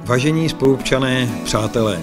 Vážení spoluobčané, přátelé,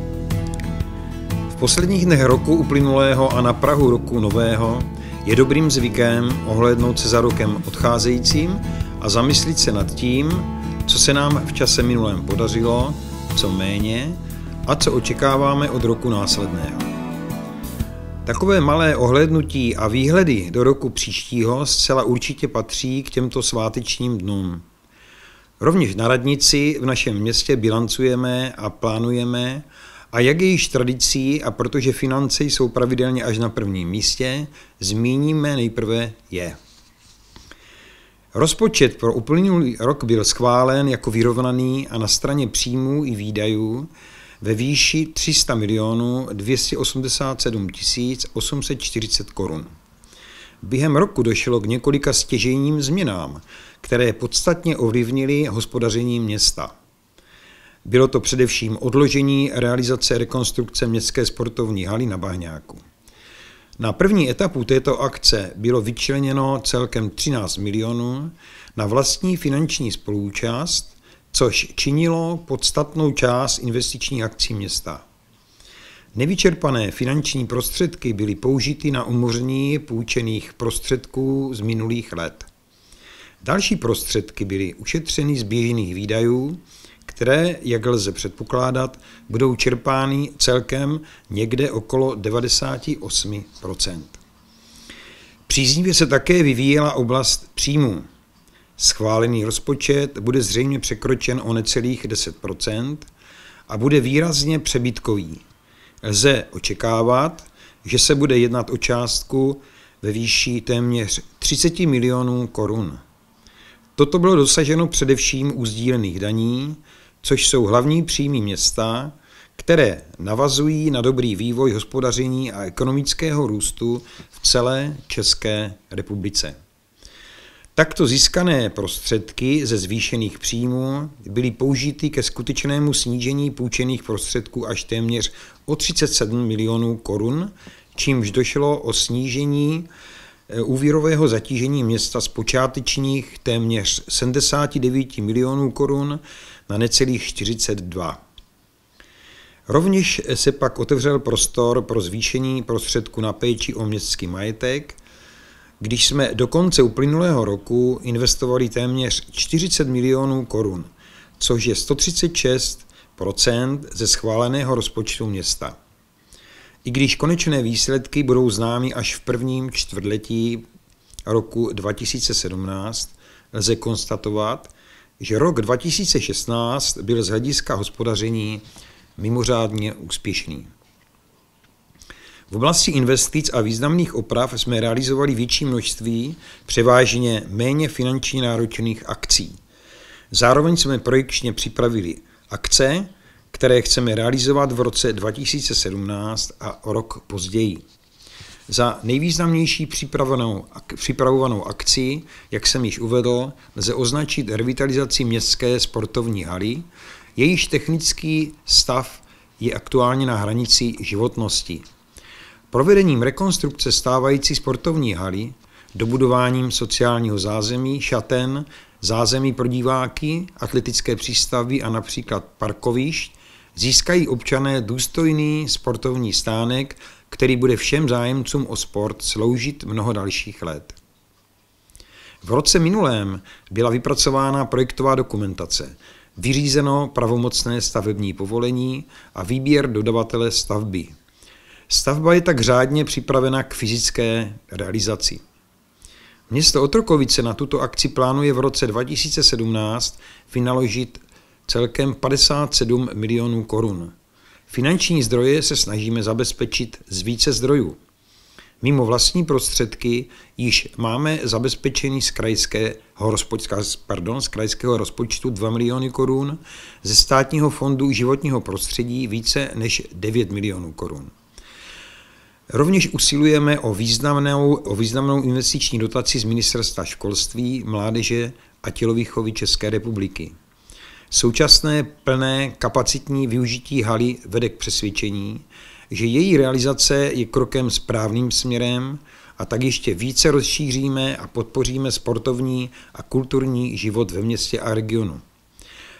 v posledních dnech roku uplynulého a na prahu roku nového je dobrým zvykem ohlédnout se za rokem odcházejícím a zamyslit se nad tím, co se nám v čase minulém podařilo, co méně a co očekáváme od roku následného. Takové malé ohlédnutí a výhledy do roku příštího zcela určitě patří k těmto svátečním dnům. Rovněž na radnici v našem městě bilancujeme a plánujeme, a jak je již tradicí, a protože finance jsou pravidelně až na prvním místě, zmíníme nejprve je. Rozpočet pro uplynulý rok byl schválen jako vyrovnaný a na straně příjmů i výdajů ve výši 300 287 840 korun. Během roku došlo k několika stěžejním změnám, které podstatně ovlivnily hospodaření města. Bylo to především odložení realizace rekonstrukce městské sportovní haly na Bahňáku. Na první etapu této akce bylo vyčleněno celkem 13 milionů na vlastní finanční spoluúčast, což činilo podstatnou část investičních akcí města. Nevyčerpané finanční prostředky byly použity na umoření půjčených prostředků z minulých let. Další prostředky byly ušetřeny z běžných výdajů, které, jak lze předpokládat, budou čerpány celkem někde okolo 98%. Příznivě se také vyvíjela oblast příjmů. Schválený rozpočet bude zřejmě překročen o necelých 10% a bude výrazně přebytkový. Lze očekávat, že se bude jednat o částku ve výši téměř 30 milionů korun. Toto bylo dosaženo především u sdílených daní, což jsou hlavní příjmy města, které navazují na dobrý vývoj hospodaření a ekonomického růstu v celé České republice. Takto získané prostředky ze zvýšených příjmů byly použity ke skutečnému snížení půjčených prostředků až téměř o 37 milionů korun, čímž došlo o snížení úvěrového zatížení města z počátečních téměř 79 milionů korun na necelých 42. Rovněž se pak otevřel prostor pro zvýšení prostředků na péči o městský majetek, když jsme do konce uplynulého roku investovali téměř 40 milionů korun, což je 136% ze schváleného rozpočtu města. I když konečné výsledky budou známy až v prvním čtvrtletí roku 2017, lze konstatovat, že rok 2016 byl z hlediska hospodaření mimořádně úspěšný. V oblasti investic a významných oprav jsme realizovali větší množství převážně méně finančně náročných akcí. Zároveň jsme projekčně připravili akce, které chceme realizovat v roce 2017 a o rok později. Za nejvýznamnější připravovanou akci, jak jsem již uvedl, lze označit revitalizaci městské sportovní haly, jejíž technický stav je aktuálně na hranici životnosti. Provedením rekonstrukce stávající sportovní haly, dobudováním sociálního zázemí, šaten, zázemí pro diváky, atletické přístavby a například parkovišť získají občané důstojný sportovní stánek, který bude všem zájemcům o sport sloužit mnoho dalších let. V roce minulém byla vypracována projektová dokumentace, vyřízeno pravomocné stavební povolení a výběr dodavatele stavby. Stavba je tak řádně připravena k fyzické realizaci. Město Otrokovice na tuto akci plánuje v roce 2017 vynaložit celkem 57 milionů korun. Finanční zdroje se snažíme zabezpečit z více zdrojů. Mimo vlastní prostředky již máme zabezpečený z krajského rozpočtu 2 miliony korun, ze státního fondu životního prostředí více než 9 milionů korun. Rovněž usilujeme o významnou investiční dotaci z Ministerstva školství, mládeže a tělovýchovy České republiky. Současné plné kapacitní využití haly vede k přesvědčení, že její realizace je krokem správným směrem a tak ještě více rozšíříme a podpoříme sportovní a kulturní život ve městě a regionu.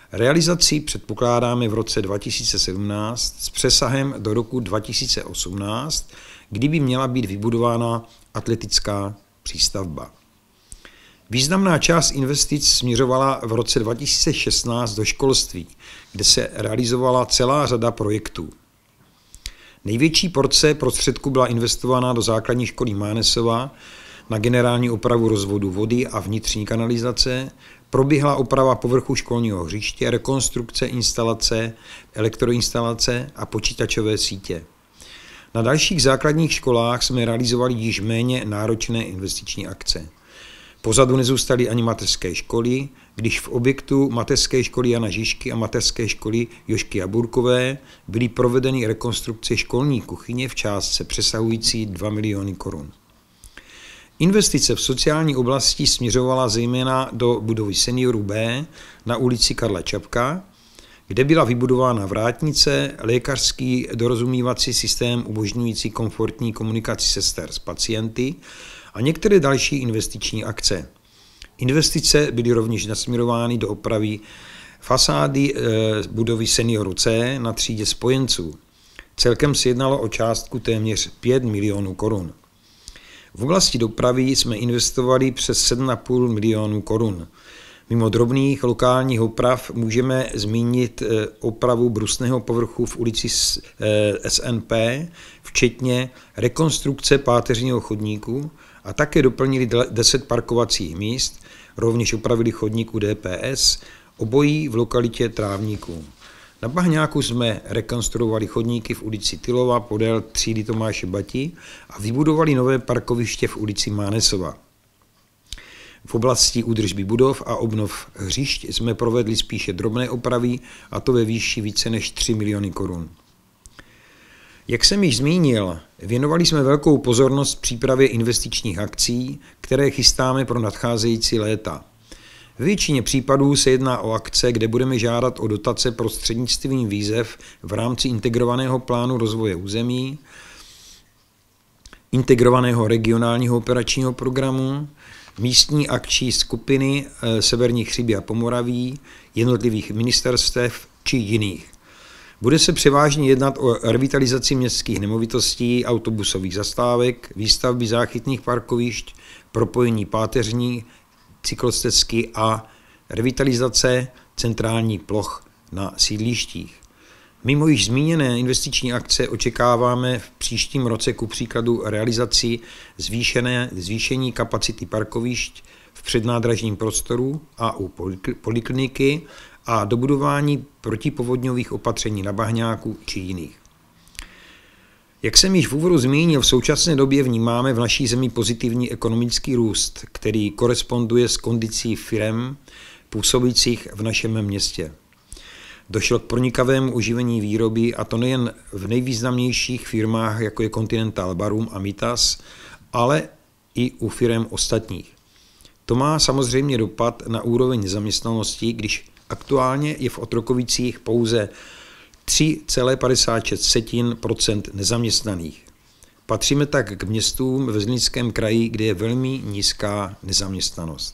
Realizaci předpokládáme v roce 2017 s přesahem do roku 2018, kdy by měla být vybudována atletická přístavba. Významná část investic směřovala v roce 2016 do školství, kde se realizovala celá řada projektů. Největší porce prostředků byla investována do základní školy Mánesova, na generální opravu rozvodu vody a vnitřní kanalizace, proběhla oprava povrchu školního hřiště, rekonstrukce instalace, elektroinstalace a počítačové sítě. Na dalších základních školách jsme realizovali již méně náročné investiční akce. Pozadu nezůstaly ani mateřské školy, když v objektu mateřské školy Jana Žižky a mateřské školy Jožky Jaburkové byly provedeny rekonstrukce školní kuchyně v částce přesahující 2 miliony korun. Investice v sociální oblasti směřovala zejména do budovy Seniorů B na ulici Karla Čapka, kde byla vybudována vrátnice, lékařský dorozumívací systém umožňující komfortní komunikaci sester s pacienty a některé další investiční akce. Investice byly rovněž nasměrovány do opravy fasády budovy Seniorů C na třídě spojenců. Celkem se jednalo o částku téměř 5 milionů korun. V oblasti dopravy jsme investovali přes 7,5 milionů korun. Mimo drobných lokálních oprav můžeme zmínit opravu brusného povrchu v ulici SNP, včetně rekonstrukce páteřního chodníku a také doplnili 10 parkovacích míst, rovněž opravili chodníku DPS, obojí v lokalitě Trávníků. Na Bahňáku jsme rekonstruovali chodníky v ulici Tylova podél třídy Tomáše Bati a vybudovali nové parkoviště v ulici Mánesova. V oblasti údržby budov a obnov hřišť jsme provedli spíše drobné opravy, a to ve výši více než 3 miliony korun. Jak jsem již zmínil, věnovali jsme velkou pozornost přípravě investičních akcí, které chystáme pro nadcházející léta. V většině případů se jedná o akce, kde budeme žádat o dotace prostřednictvím výzev v rámci integrovaného plánu rozvoje území, integrovaného regionálního operačního programu, místní akční skupiny Severní Chřiby a Pomoraví, jednotlivých ministerstev či jiných. Bude se převážně jednat o revitalizaci městských nemovitostí, autobusových zastávek, výstavby záchytných parkovišť, propojení páteřní, cyklostezky a revitalizace centrální ploch na sídlištích. Mimo již zmíněné investiční akce očekáváme v příštím roce ku příkladu realizaci zvýšení kapacity parkovišť v přednádražním prostoru a u polikliniky a dobudování protipovodňových opatření na Bahňáku či jiných. Jak jsem již v úvodu zmínil, v současné době vnímáme v naší zemi pozitivní ekonomický růst, který koresponduje s kondicí firem působících v našem městě. Došlo k pronikavému oživení výroby, a to nejen v nejvýznamnějších firmách, jako je Continental Barum a Mitas, ale i u firem ostatních. To má samozřejmě dopad na úroveň zaměstnanosti, aktuálně je v Otrokovicích pouze 3,56% nezaměstnaných. Patříme tak k městům ve Zlínském kraji, kde je velmi nízká nezaměstnanost.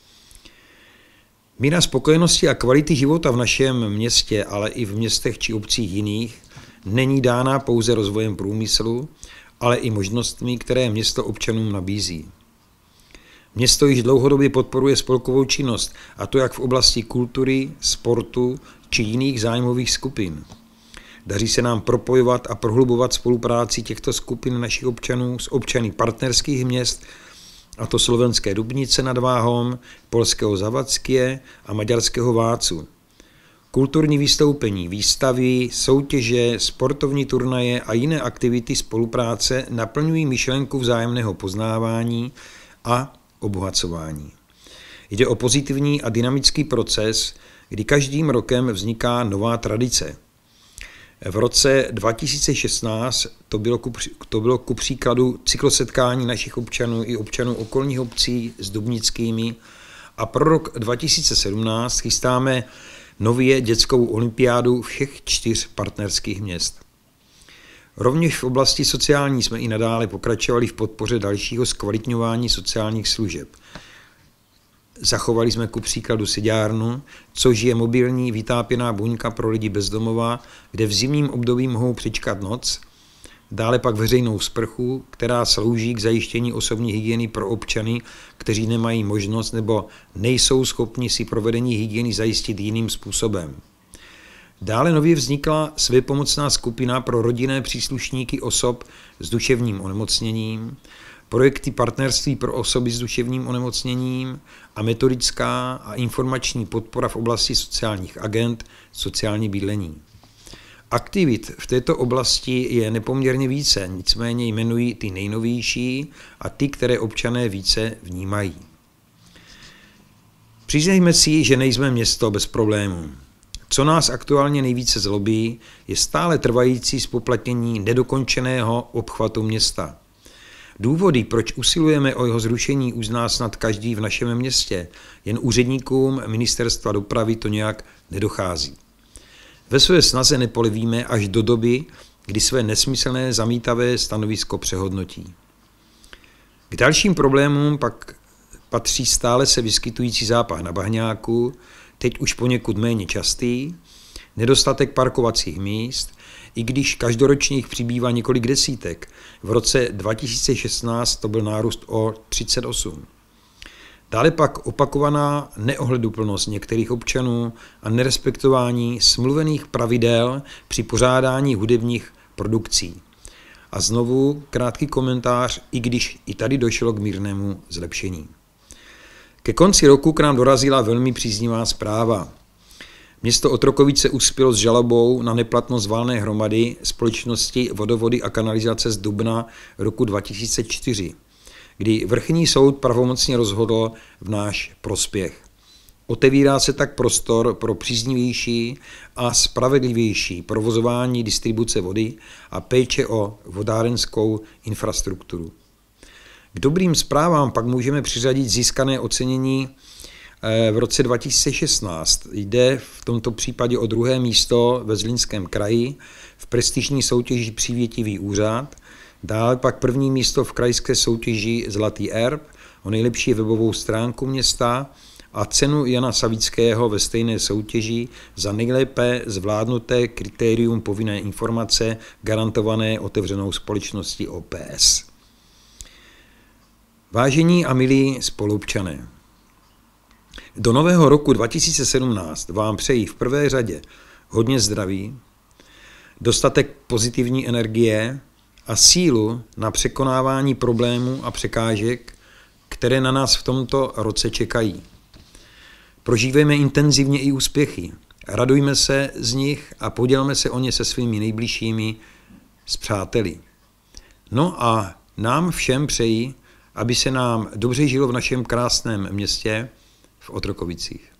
Míra spokojenosti a kvality života v našem městě, ale i v městech či obcích jiných, není dána pouze rozvojem průmyslu, ale i možnostmi, které město občanům nabízí. Město již dlouhodobě podporuje spolkovou činnost, a to jak v oblasti kultury, sportu či jiných zájmových skupin. Daří se nám propojovat a prohlubovat spolupráci těchto skupin našich občanů s občany partnerských měst, a to slovenské Dubnice nad Váhom, polského Zavadské a maďarského Vácu. Kulturní vystoupení, výstavy, soutěže, sportovní turnaje a jiné aktivity spolupráce naplňují myšlenku vzájemného poznávání a obohacování. Jde o pozitivní a dynamický proces, kdy každým rokem vzniká nová tradice. V roce 2016 to bylo ku příkladu cyklosetkání našich občanů i občanů okolních obcí s dubnickými, a pro rok 2017 chystáme nově dětskou olympiádu všech 4 partnerských měst. Rovněž v oblasti sociální jsme i nadále pokračovali v podpoře dalšího zkvalitňování sociálních služeb. Zachovali jsme ku příkladu seďárnu, což je mobilní vytápěná buňka pro lidi bezdomova, kde v zimním období mohou přečkat noc. Dále pak veřejnou sprchu, která slouží k zajištění osobní hygieny pro občany, kteří nemají možnost nebo nejsou schopni si provedení hygieny zajistit jiným způsobem. Dále nově vznikla svépomocná skupina pro rodinné příslušníky osob s duševním onemocněním, projekty partnerství pro osoby s duševním onemocněním a metodická a informační podpora v oblasti sociálních agend, sociální bydlení. Aktivit v této oblasti je nepoměrně více, nicméně jmenují ty nejnovější a ty, které občané více vnímají. Přiznejme si, že nejsme město bez problémů. Co nás aktuálně nejvíce zlobí, je stále trvající zpoplatnění nedokončeného obchvatu města. Důvody, proč usilujeme o jeho zrušení, uzná snad každý v našem městě, jen úředníkům Ministerstva dopravy to nějak nedochází. Ve své snaze nepolevíme až do doby, kdy své nesmyslné zamítavé stanovisko přehodnotí. K dalším problémům pak patří stále se vyskytující zápach na bahňáku, teď už poněkud méně častý, nedostatek parkovacích míst, i když každoročně jich přibývá několik desítek. V roce 2016 to byl nárůst o 38. Dále pak opakovaná neohleduplnost některých občanů a nerespektování smluvených pravidel při pořádání hudebních produkcí. A znovu krátký komentář, i když i tady došlo k mírnému zlepšení. Ke konci roku k nám dorazila velmi příznivá zpráva. Město Otrokovice uspělo s žalobou na neplatnost valné hromady společnosti Vodovody a kanalizace z dubna roku 2004, kdy vrchní soud pravomocně rozhodl v náš prospěch. Otevírá se tak prostor pro příznivější a spravedlivější provozování distribuce vody a péče o vodárenskou infrastrukturu. K dobrým zprávám pak můžeme přiřadit získané ocenění v roce 2016. Jde v tomto případě o 2. místo ve Zlínském kraji v prestižní soutěži Přívětivý úřad, dále pak 1. místo v krajské soutěži Zlatý erb o nejlepší webovou stránku města a cenu Jana Savického ve stejné soutěži za nejlépe zvládnuté kritérium povinné informace garantované otevřenou společností OPS. Vážení a milí spoluobčané, do nového roku 2017 vám přeji v prvé řadě hodně zdraví, dostatek pozitivní energie a sílu na překonávání problémů a překážek, které na nás v tomto roce čekají. Prožívejme intenzivně i úspěchy, radujme se z nich a podělme se o ně se svými nejbližšími, s přáteli. No a nám všem přeji, aby se nám dobře žilo v našem krásném městě v Otrokovicích.